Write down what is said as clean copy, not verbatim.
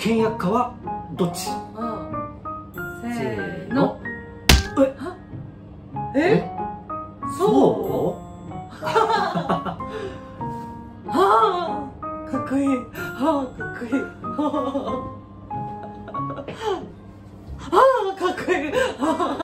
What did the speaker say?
倹約家はどっち？せーの。え？そう？ はあ、かっこいい。はあ、かっこいい。はあ、かっこいい。